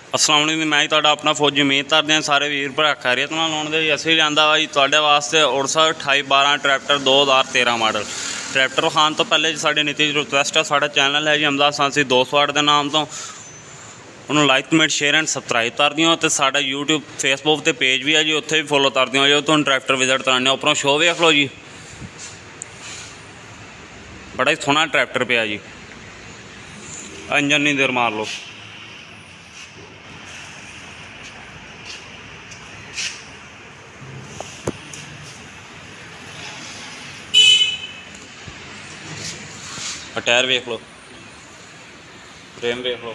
अस्सलाम वालेकुम, मैं ही अपना फौजी उम्मीद करते हैं सारे वीर भरा खैरियत नाल होणगे जी। असीं लिआंदा वा जी तुहाडे वास्ते उड़सा 2812 ट्रैक्टर 2013 मॉडल। ट्रैक्टर खान तो पहले जी साडी नित्य रिक्वेस्ट है, साडा चैनल है जी हमदा सांसी 208 के नाम तो उन्होंने like comment share and subscribe कर दियो। तो साडा यूट्यूब फेसबुक ते पेज भी है जी, उत्थे भी फॉलो कर दियो जो तुहानूं ट्रैक्टर विजिट कराने। उपरों शो वेख लो जी, बड़ा ही सोहना ट्रैक्टर पिया जी। इंजन नहीं देर मार लो। टायर वेख लो, फ्रेम वेख लो,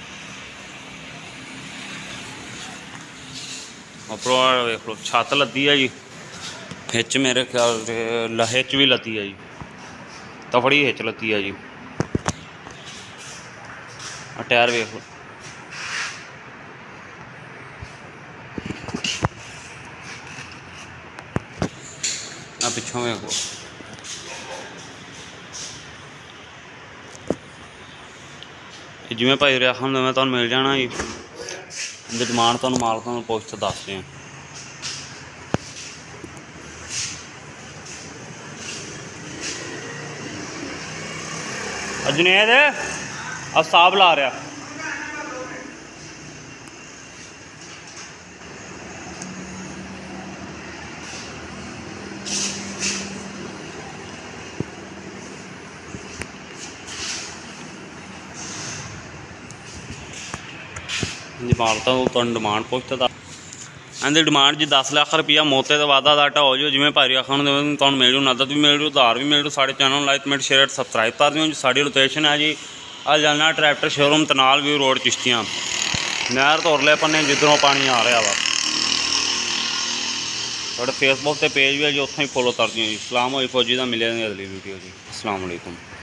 उपरों वेख लो, छत लद्दी है जी। हिच मेरे ख्याल से हिच भी लद्दी है जी, तफड़ी हिच लद्दी है जी। टायर वेख लो, पिछों वेख लो। जिमें भाई आखन मैं तुहानूं मिल जाना जी। इनकी डिमांड तुहानूं मालक नूं पुछ के दसदे हैं। जुनेद साहब ला रहा जी। मालक तो डिमांड पुछते दस इनकी डिमांड जी 10 लाख रुपया। मौके तो वादा घाटा हो जाओ। जिमें भाई आखन तुहानूं मिल जू, नदद भी मिल जू, उधार भी मिल जू। साढ़े channel like comment share subscribe कर दिओ जी। साड़ी लोकेशन है जी अलजाना ट्रैक्टर शोरूम तनाल व्यू रोड चिश्तियां, नहर तो उरले पन्ने जिधरों पानी आ रहा वा। थोड़े फेसबुक पे पेज भी है जी, उत्थों ही फॉलो कर दिओ जी। सलाम होई फौजी दा, मिले अगली वीडियो जी। अस्सलाम वालेकुम।